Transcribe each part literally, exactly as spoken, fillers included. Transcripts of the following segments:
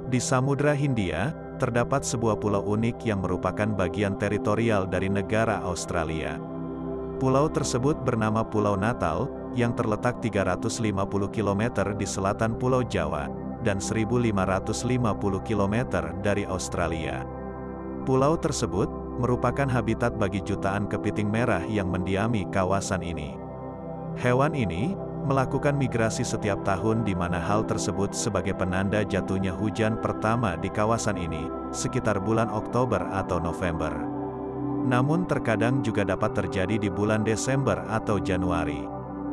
Di Samudra Hindia, terdapat sebuah pulau unik yang merupakan bagian teritorial dari negara Australia. Pulau tersebut bernama Pulau Natal, yang terletak tiga ratus lima puluh kilometer di selatan Pulau Jawa, dan seribu lima ratus lima puluh kilometer dari Australia. Pulau tersebut merupakan habitat bagi jutaan kepiting merah yang mendiami kawasan ini. Hewan ini melakukan migrasi setiap tahun di mana hal tersebut sebagai penanda jatuhnya hujan pertama di kawasan ini, sekitar bulan Oktober atau November. Namun terkadang juga dapat terjadi di bulan Desember atau Januari.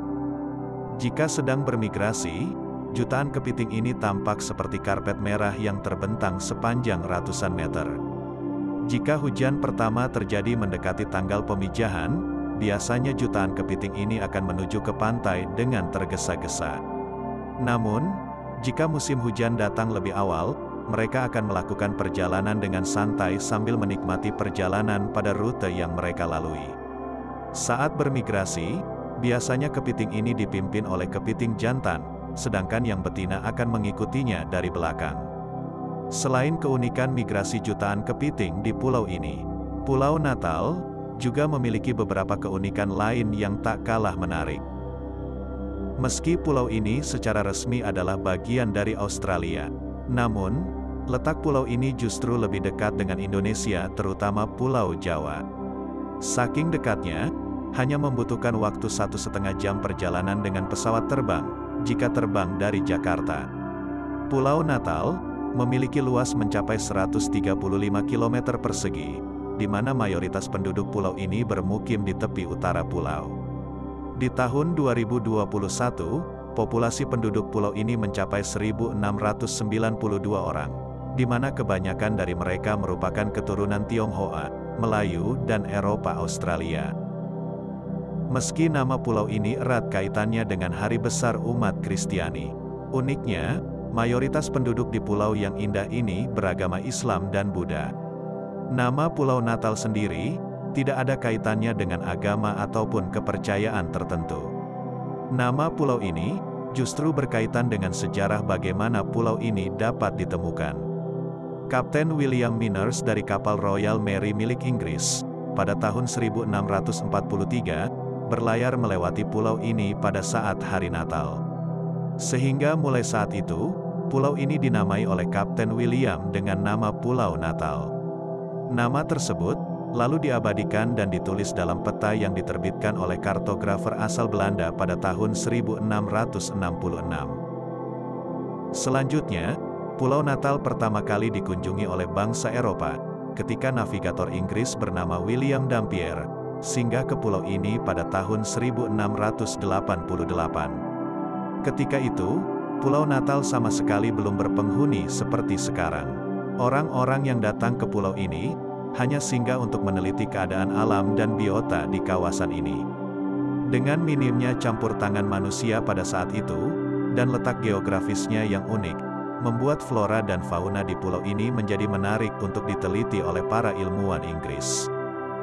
Jika sedang bermigrasi, jutaan kepiting ini tampak seperti karpet merah yang terbentang sepanjang ratusan meter. Jika hujan pertama terjadi mendekati tanggal pemijahan, biasanya jutaan kepiting ini akan menuju ke pantai dengan tergesa-gesa. Namun, jika musim hujan datang lebih awal, mereka akan melakukan perjalanan dengan santai sambil menikmati perjalanan pada rute yang mereka lalui. Saat bermigrasi, biasanya kepiting ini dipimpin oleh kepiting jantan, sedangkan yang betina akan mengikutinya dari belakang. Selain keunikan migrasi jutaan kepiting di pulau ini, Pulau Natal juga memiliki beberapa keunikan lain yang tak kalah menarik. Meski pulau ini secara resmi adalah bagian dari Australia, namun, letak pulau ini justru lebih dekat dengan Indonesia, terutama Pulau Jawa. Saking dekatnya, hanya membutuhkan waktu satu setengah jam perjalanan dengan pesawat terbang, jika terbang dari Jakarta. Pulau Natal memiliki luas mencapai seratus tiga puluh lima kilometer persegi, di mana mayoritas penduduk pulau ini bermukim di tepi utara pulau. Di tahun dua ribu dua puluh satu, populasi penduduk pulau ini mencapai seribu enam ratus sembilan puluh dua orang, di mana kebanyakan dari mereka merupakan keturunan Tionghoa, Melayu, dan Eropa Australia. Meski nama pulau ini erat kaitannya dengan hari besar umat Kristiani, uniknya, mayoritas penduduk di pulau yang indah ini beragama Islam dan Buddha. Nama Pulau Natal sendiri tidak ada kaitannya dengan agama ataupun kepercayaan tertentu. Nama pulau ini justru berkaitan dengan sejarah bagaimana pulau ini dapat ditemukan. Kapten William Miners dari kapal Royal Mary milik Inggris, pada tahun seribu enam ratus empat puluh tiga, berlayar melewati pulau ini pada saat hari Natal. Sehingga mulai saat itu, pulau ini dinamai oleh Kapten William dengan nama Pulau Natal. Nama tersebut lalu diabadikan dan ditulis dalam peta yang diterbitkan oleh kartografer asal Belanda pada tahun seribu enam ratus enam puluh enam. Selanjutnya, Pulau Natal pertama kali dikunjungi oleh bangsa Eropa, ketika navigator Inggris bernama William Dampier, singgah ke pulau ini pada tahun seribu enam ratus delapan puluh delapan. Ketika itu, Pulau Natal sama sekali belum berpenghuni seperti sekarang. Orang-orang yang datang ke pulau ini hanya singgah untuk meneliti keadaan alam dan biota di kawasan ini. Dengan minimnya campur tangan manusia pada saat itu, dan letak geografisnya yang unik, membuat flora dan fauna di pulau ini menjadi menarik untuk diteliti oleh para ilmuwan Inggris.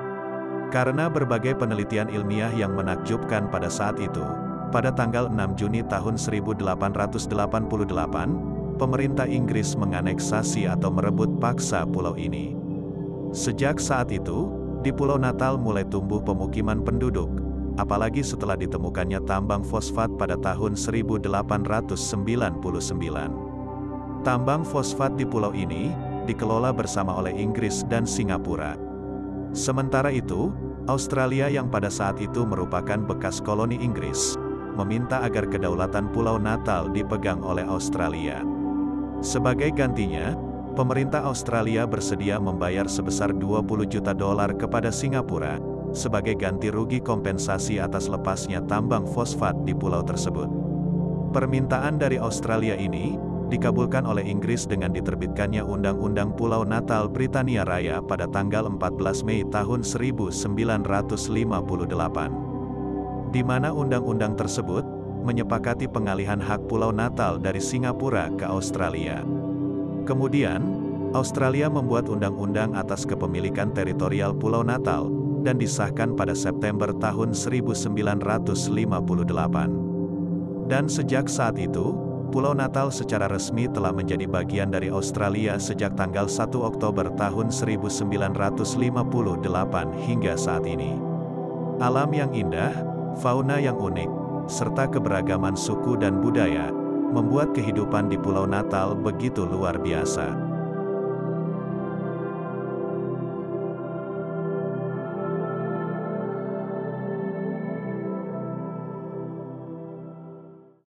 Karena berbagai penelitian ilmiah yang menakjubkan pada saat itu, pada tanggal enam Juni tahun seribu delapan ratus delapan puluh delapan, pemerintah Inggris menganeksasi atau merebut paksa pulau ini. Sejak saat itu, di Pulau Natal mulai tumbuh pemukiman penduduk, apalagi setelah ditemukannya tambang fosfat pada tahun seribu delapan ratus sembilan puluh sembilan. Tambang fosfat di pulau ini dikelola bersama oleh Inggris dan Singapura. Sementara itu, Australia yang pada saat itu merupakan bekas koloni Inggris, meminta agar kedaulatan Pulau Natal dipegang oleh Australia. Sebagai gantinya, pemerintah Australia bersedia membayar sebesar dua puluh juta dolar kepada Singapura, sebagai ganti rugi kompensasi atas lepasnya tambang fosfat di pulau tersebut. Permintaan dari Australia ini dikabulkan oleh Inggris dengan diterbitkannya Undang-Undang Pulau Natal Britania Raya pada tanggal empat belas Mei tahun seribu sembilan ratus lima puluh delapan. Di mana undang-undang tersebut menyepakati pengalihan hak Pulau Natal dari Singapura ke Australia. Kemudian, Australia membuat undang-undang atas kepemilikan teritorial Pulau Natal, dan disahkan pada September tahun seribu sembilan ratus lima puluh delapan. Dan sejak saat itu, Pulau Natal secara resmi telah menjadi bagian dari Australia sejak tanggal satu Oktober tahun seribu sembilan ratus lima puluh delapan hingga saat ini. Alam yang indah, fauna yang unik, serta keberagaman suku dan budaya, membuat kehidupan di Pulau Natal begitu luar biasa.